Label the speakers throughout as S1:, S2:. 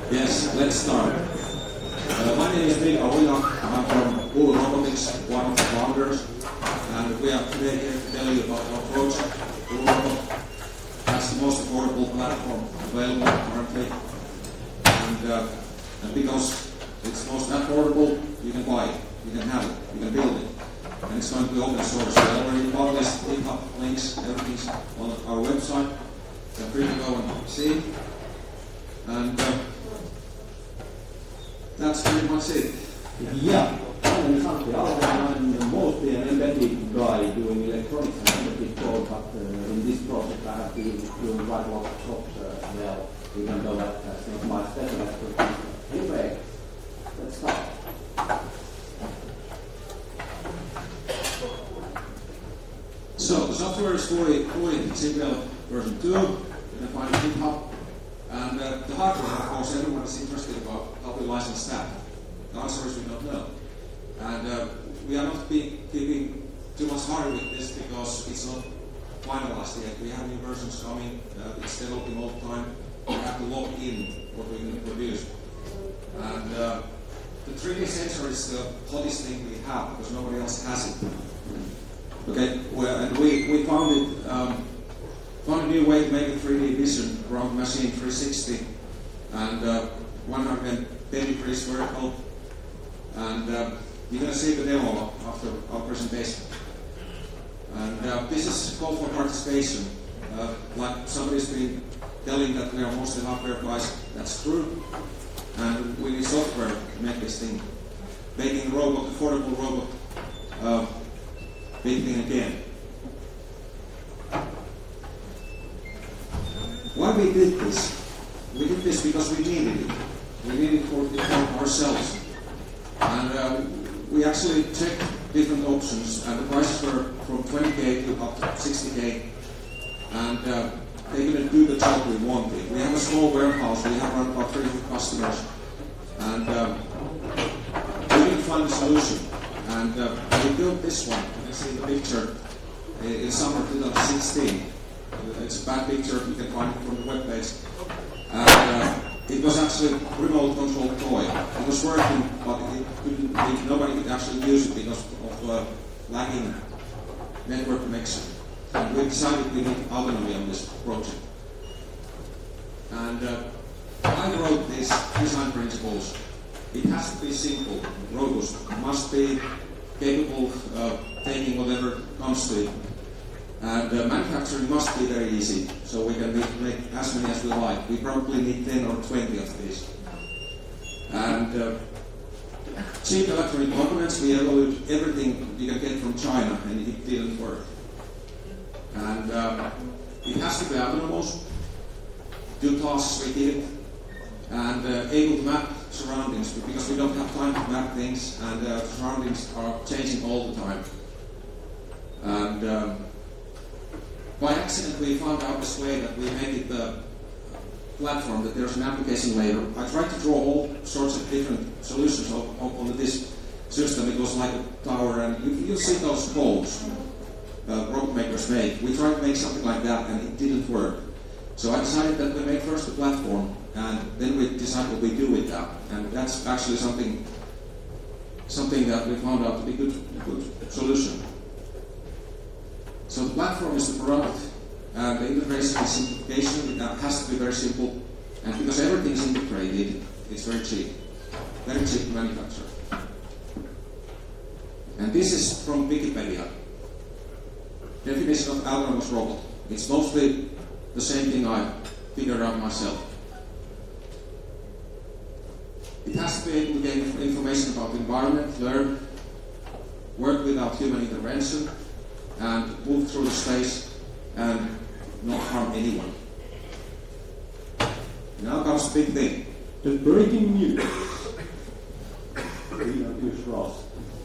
S1: Yes, let's start. My name is Mika Uja. I'm from Bull Robotics, one of the founders, and we are today here to tell you about our project, Bull Robot. That's the most affordable platform available currently, and because it's most affordable, you can buy it, you can have it, you can build it, and it's going to be open source. We already published GitHub links, everything's on our website. Feel free to go and see. And that's pretty much it.
S2: Yeah, my name is Antti Alonen. I'm mostly an embedded guy doing electronics and embedded code, but in this project I have been doing quite a lot of jobs as well, even though that's not my special expertise. Anyway, let's start.
S1: So the software is fully developed version 2. You can find it in GitHub. And the hardware, of course, everyone is interested about how we license that. The answer is we don't know. And we are not keeping too much hurry with this because it's not finalized yet. We have new versions coming. It's developing all the time. We have to log in what we're going to produce. And the 3D sensor is the hottest thing we have because nobody else has it. Okay, well, and we found a new way to make a 3D vision around machine 360 and 110 degrees vertical. And you're going to see the demo after our presentation. And this is called for participation. Like somebody's been telling that we are mostly hardware guys, that's true. And we need software to make this thing. Making a robot, affordable robot, big thing again. Why we did this? We did this because we needed it. We needed it for ourselves. And we actually checked different options, and the prices were from 20K to up to 60K. And they didn't do the job we wanted. We have a small warehouse. We have around about 300 customers. And we didn't find a solution. And we built this one. You can see the picture in summer 2016. It's a bad picture, you can find it from the webpage. And it was actually a remote controlled toy. It was working, but nobody could actually use it because of lagging network connection. And we decided we need autonomy on this project. And I wrote these design principles. It has to be simple, robust. It must be capable of taking whatever comes to it. And manufacturing must be very easy, so we can make as many as we like. We probably need 10 or 20 of these. And cheap electronic components, we evaluated everything you can get from China, and it didn't work. And it has to be autonomous, do tasks we did, and able to map surroundings, because we don't have time to map things, and surroundings are changing all the time. And by accident, we found out this way that we made it the platform, that there's an application layer. I tried to draw all sorts of different solutions on this system. It was like a tower, and you see those codes robot makers make. We tried to make something like that, and it didn't work. So I decided that we make first the platform, and then we decide what we do with that. And that's actually something that we found out to be a good solution. So the platform is the product, and the integration and simplification, it has to be very simple. And because everything is integrated, it's very cheap to manufacture. And this is from Wikipedia. Definition of autonomous robot. It's mostly the same thing I figured out myself. It has to be able to gain information about the environment, learn, work without human intervention, and move through the space and not harm anyone. Now comes the big thing.
S2: The breaking news. We don't use ROS.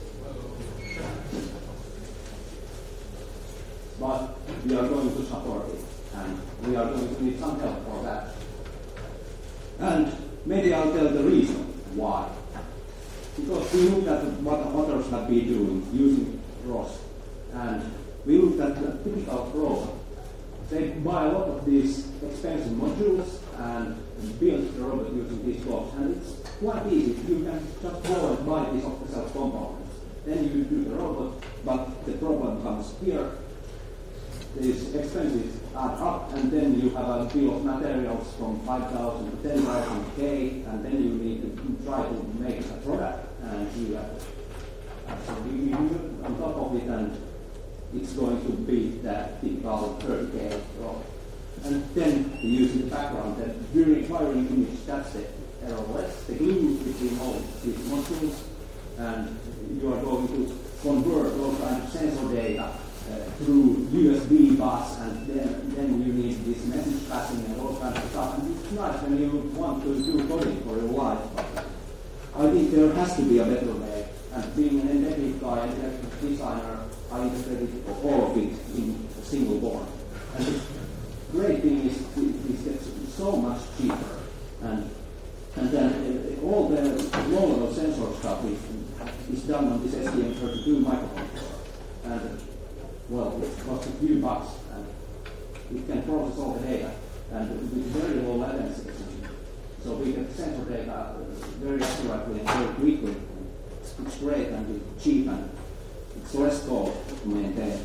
S2: But we are going to support it, and we are going to need some help for that. And maybe I'll tell the reason why. Because we looked at what others have been doing using ROS, and we looked at the typical robot. They buy a lot of these expensive modules and build the robot using these blocks. And it's quite easy. You can just go and buy these off-the-shelf components. Then you do the robot, but the problem comes here. These expenses add up, and then you have a bill of materials from 5,000 to 10,000 K, and then you need to try to make a product, and you have you on top of it, and it's going to be that typical 30K roll. And then you use in the background that during firing image, that's the errorless, the glue between all these modules, and you are going to convert all kinds of sensor data through USB bus, and then you need this message passing and all kinds of stuff. And it's nice when you want to do coding for your life, but I think there has to be a better way. And being an embedded guy and electric designer, I integrated all of it in a single board. And the great thing is it gets so much cheaper. And then all the low-level sensor stuff is done on this STM32 microcontroller. And well, it costs a few bucks, and it can process all the data, and with very low latency. So we get sensor data very accurately and very quickly. It's great and it's cheap and it's less code to maintain.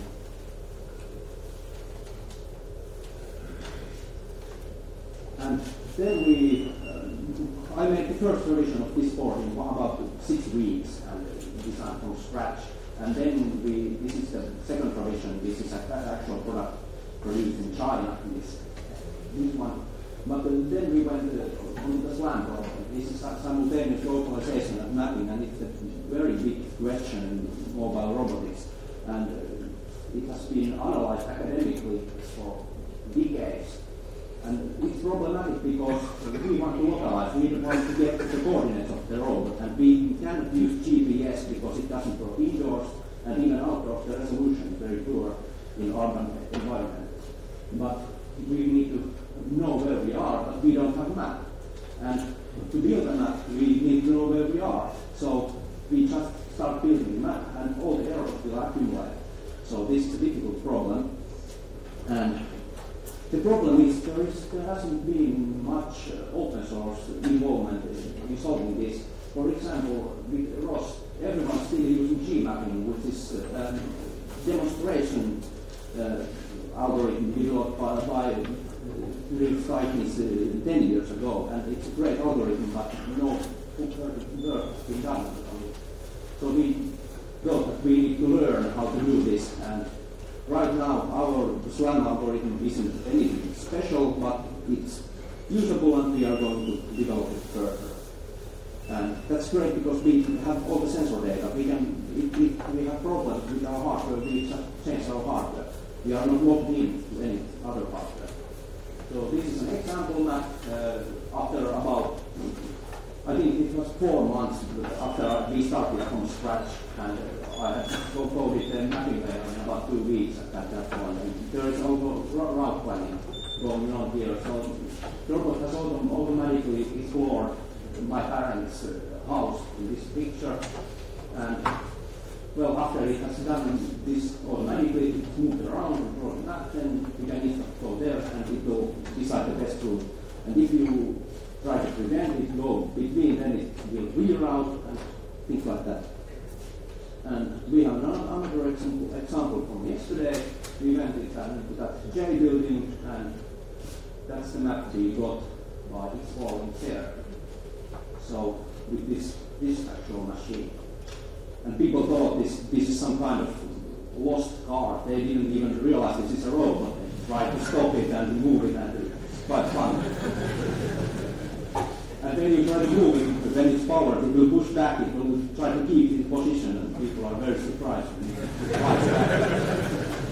S2: And then I made the first version of this board in about 6 weeks and designed from scratch. And then this is the second provision. This is an actual product produced in China. This one. But then we went on the SLAM problem. This is simultaneous localization and mapping, and it's a very big question in mobile robotics. And it has been analyzed academically for decades. And it's problematic because we want to localize, we want to get the coordinates of the robot, and we cannot use GPS because it doesn't work indoors, and even outdoors the resolution is very poor in urban environment. But we need to know where we are, but we don't have a map. And to build a map, we need to know where we are. So we just start building a map, and all the errors will accumulate. So this is a difficult problem. And the problem is there hasn't been much open source involvement in solving this. For example, with ROS, everyone's still using G-mapping, which is a demonstration algorithm developed by Rick Steinitz 10 years ago, and it's a great algorithm, but no work has been done on it. So we thought that we need to learn how to do this, and right now our SLAM algorithm isn't anything special, but it's usable, and we are going to develop it further. And that's great because we have all the sensor data. If we have problems with our hardware, we just change our hardware. We are not logged in to any other hardware. So this is an example map after about, I think it was 4 months after we started from scratch, and I had coded the mapping layer in about 2 weeks at that point. And there is also route planning going on here. So the robot has automatically explored my parents' house in this picture, and well, after it has done this automatically, it's moved around and brought it back, then you can just go there and it will decide the best route. And if you try to prevent it, go between, then it will reroute and things like that. And we have another example from yesterday. We went into that J building, and that's the map we got by exploring there. So with this actual machine. And people thought this is some kind of lost car. They didn't even realize this is a robot. They tried to stop it and move it, and it's quite fun. And when you try to move it, when it's powered, it will push back, it will try to keep its position, and people are very surprised when it flies back.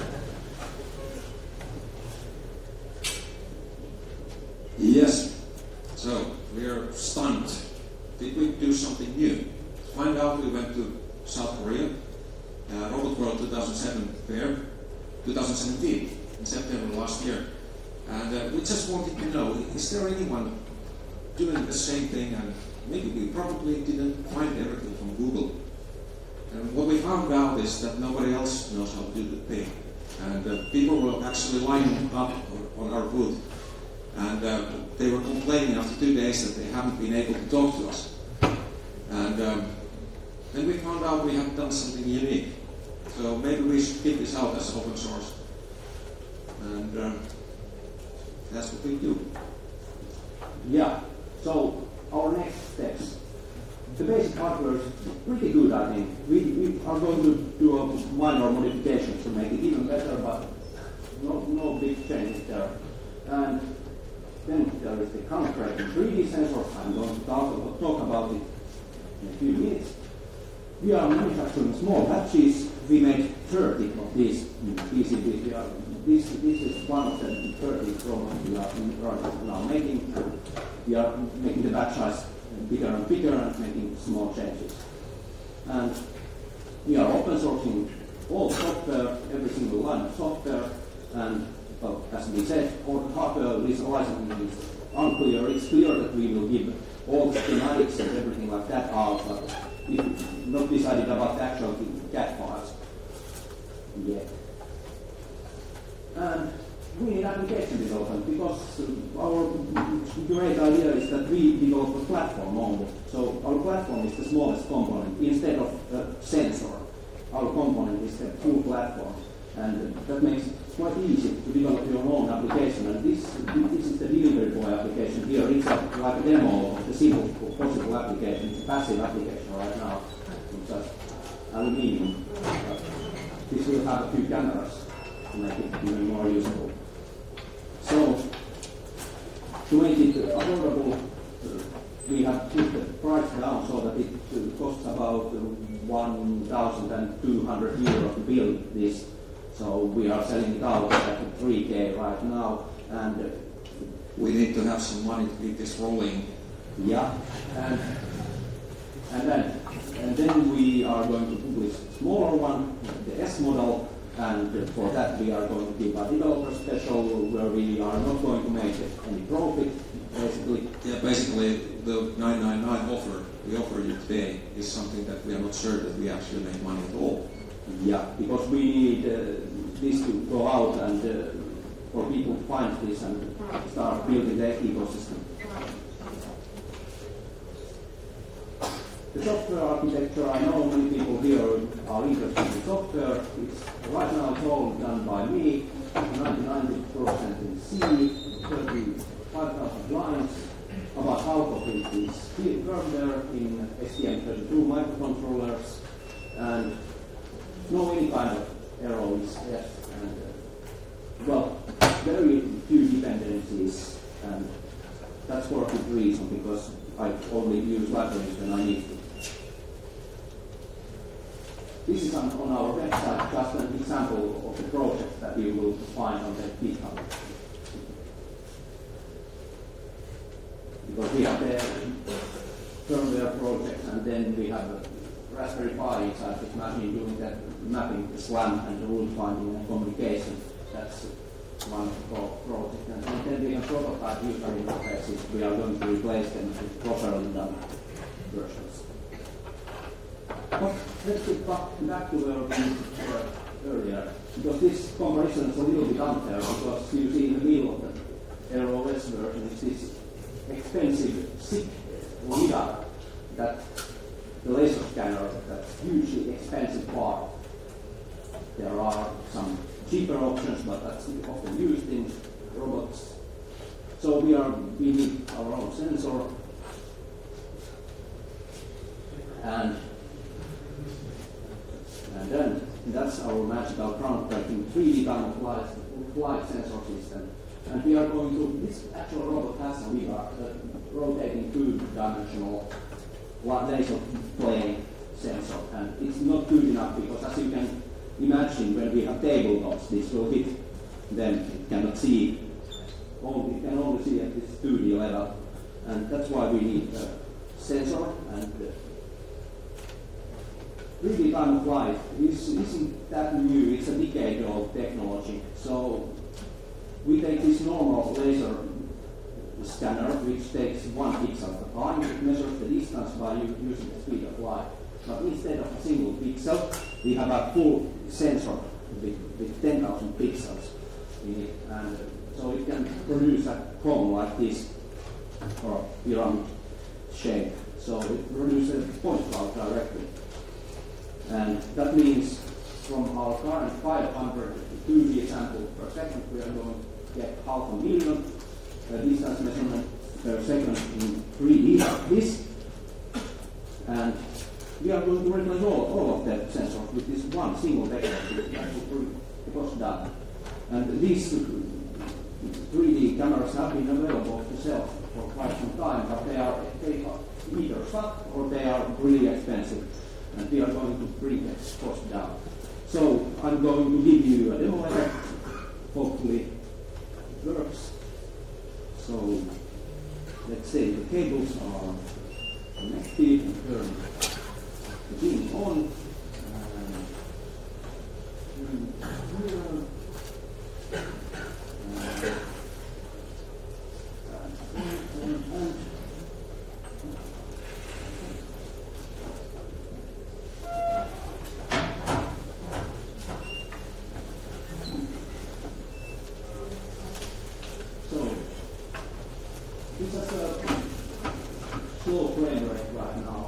S1: Yes, so we are stunned. Did we do something new? To find out, we went to South Korea, Robot World 2007 fair, 2017, in September last year. And we just wanted to know, is there anyone doing the same thing? And maybe we probably didn't find everything from Google. And what we found out is that nobody else knows how to do the thing. And people were actually lining up on our booth. And they were complaining after 2 days that they haven't been able to talk to us. And then we found out we had done something unique. So maybe we should give this out as open source. And that's what we do.
S2: Yeah, so our next steps. The basic hardware is pretty good, I think. We are going to do a minor modifications to make it even better, but no big changes there. And then there is the concrete 3D sensor. I'm going to talk about it in a few minutes. We are manufacturing small batches. We made 30 of these PCBs. This is one of the 30 products we are now making. We are making the batch size bigger and bigger and making small changes. And we are open sourcing all software, every single line of software. And well, as we said, all the hardware licensing is unclear. It's clear that we will give all the schematics and everything like that out, but it's not decided about the actual CAD files yet. And we need application development because our great idea is that we develop a platform only. So our platform is the smallest component. Instead of a sensor, our component is the full platform. And that makes it quite easy to develop your own application. And this is the delivery boy application here. It's like a demo of the simple possible application. It's a passive application right now. It's just aluminium. This will have a few cameras to make it even more useful. So, to make it affordable, we have put the price down so that it costs about 1,200 euros to build this. So we are selling it out at 3K right now, and
S1: we need to have some money to keep this rolling.
S2: Yeah, and then we are going to publish a smaller one, the S model. And for that we are going to give a developer special where we are not going to make any profit, basically.
S1: Yeah, basically the 999 offer we offer you today is something that we are not sure that we actually make money at all.
S2: Yeah, because we need this to go out and for people to find this and start building the ecosystem. The software architecture, I know many people here are interested in software. It's right now it's all done by me, 90% in C, 35,000 lines. About half of it is firmware in STM32 microcontrollers, and no any kind of error is left. And well, very few dependencies, and that's for a good reason because I only use libraries when I need to. This is on our website, just an example of the project that you will find on the GitHub. Because we have the firmware project, and then we have a Raspberry Pi inside this machine doing that mapping, the SLAM and the rule finding and communication. That's one of the projects. And then we have prototype user interfaces. We are going to replace them with properly done versions. But let's get back to where we were earlier, because this comparison is a little bit unfair, because you see in the middle of the ROS version is this expensive SICK LiDAR, that the laser scanner, that's hugely expensive part. There are some cheaper options, but that's often used in robots. So we need our own sensor, and then that's our magical groundbreaking 3D time-of-flight sensor system. And we are going to, this actual robot has a LiDAR, a rotating two-dimensional laser plane sensor. And it's not good enough because, as you can imagine, when we have tabletops, this will hit them. It cannot see, it can only see at this 2D level. And that's why we need a sensor. And 3D time-of-flight isn't that new, it's a decade-old technology. So we take this normal laser scanner, which takes 1 pixel at a time. It measures the distance by using the speed of light. But instead of a single pixel, we have a full sensor with 10,000 pixels in it, and so it can produce a cone like this, or pyramid shape. So it produces a point cloud directly, and that means from our current 500 2D samples per second, we are going to get 500,000 distance measurement per second in 3D like this, and we are going to replace all of the sensors with this one single technology that will bring the cost down. And these 3D cameras have been available to sell for quite some time, but they are either stuck or they are really expensive, and we are going to bring the cost down. So I'm going to give you a demo effect. Hopefully it works. So let's say the cables are connected and turn the beam on. This is a slow frame rate right now.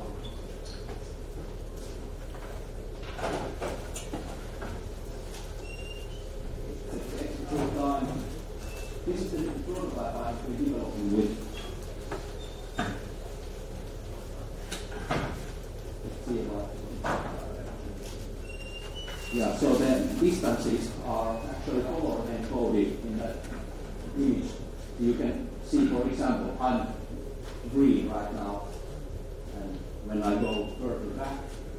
S2: This is the prototype I'm developing with. Let's see yeah, so the distances are actually color encoded in that image. You can see, for example, I'm green right now, and when I go further back,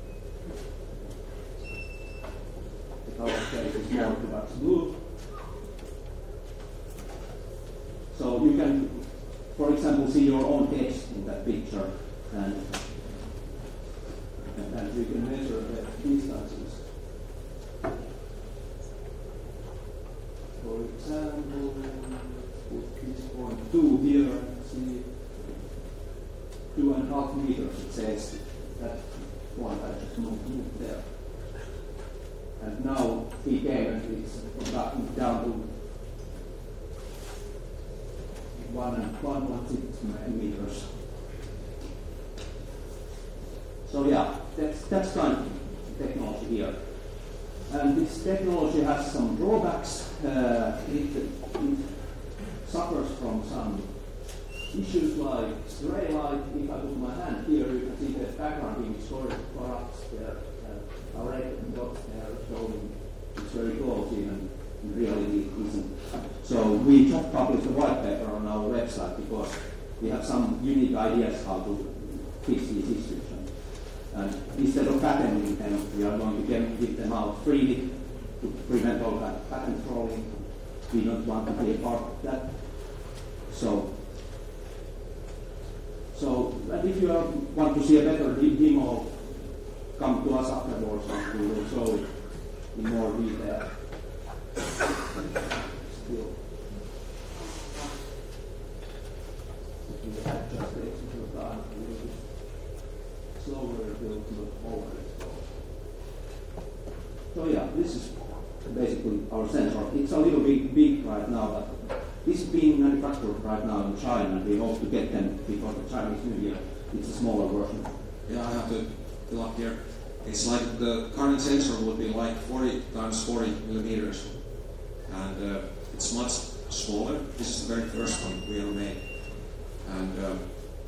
S2: the color space is more towards blue. So you can, for example, see your own text in that picture, and you can measure the distances. For example, put this point 2 here, see 2.5 meters, it says that point I just moved there. And now he came and it's down to 1.6 meters. So yeah, that's kind of technology here. And this technology has some drawbacks. It suffers from some issues like gray light. If I put my hand here, you can see the background image corrupts there. Our red dot there showing it's very close, even in reality it isn't. So we just published a white paper on our website because we have some unique ideas how to fix these issues. And instead of patenting them, we are going to give them out freely to prevent all that patent trolling. We don't want to be a part of that. So and if you want to see a better demo, come to us afterwards and we will show it in more detail. Still. We have just execute time a little bit slower to look over it. So yeah, this is basically our sensor. It's a little bit big right now, but this is being manufactured right now in China, and we hope to get them before the Chinese New Year. It's a smaller version.
S1: Yeah, I have to fill up here. It's like the current sensor would be like 40 times 40 millimeters, and it's much smaller. This is the very first one we ever made, and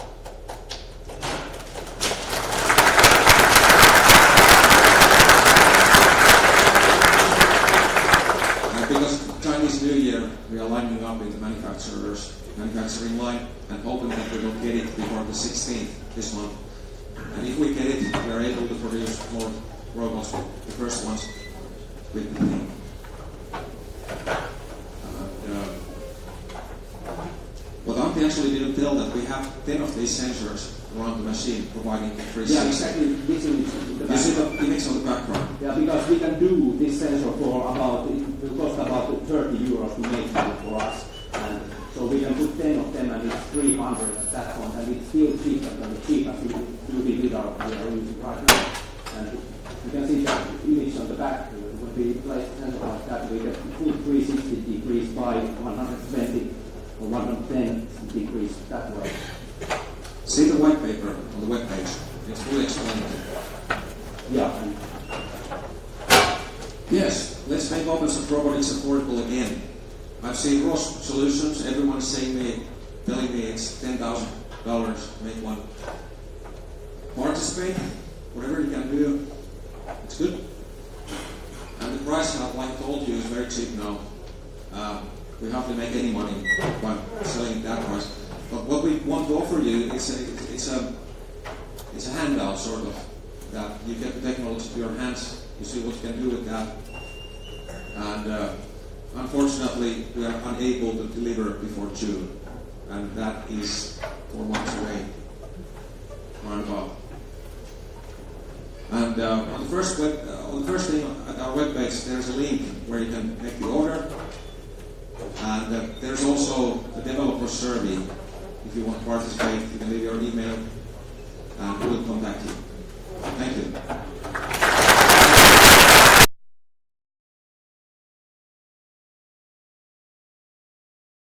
S1: because Chinese New Year, we are lining up with the manufacturing line, and hoping that we will get it before the 16th this month. And if we get it, we are able to produce more robots, the first ones with the thing. But Antti actually didn't tell that we have 10 of these sensors around the machine providing 360.
S2: Yeah, exactly. This image in the background.
S1: You see the image on the background?
S2: Yeah, because we can do this sensor for about, it will cost about 30 euros to make it for us. And so we can put 10 of them, and it's 300 at that point, and it's still cheaper than the cheapest UV lidar we are using right now. And you can see that image on the back, when be placed like that. We get full 360 degrees by 120 or 110 degrees that way.
S1: See the white paper on the web page. It's fully explained.
S2: Yeah. And
S1: yes, let's make open source robotics affordable again. I've seen ROS solutions. Everyone's telling me it's $10,000 to make one. Participate, whatever you can do, it's good. And the price, like I told you, is very cheap now. We hardly make any money by selling at that price. But what we want to offer you is a handout, sort of, that you get the technology to your hands. You see what you can do with that. And unfortunately, we are unable to deliver before June, and that is 4 months away. Roundabout. And on the first thing at our webpage, there's a link where you can make the order, and there's also a developer survey. If you want to participate, you can leave your email, and we'll contact you.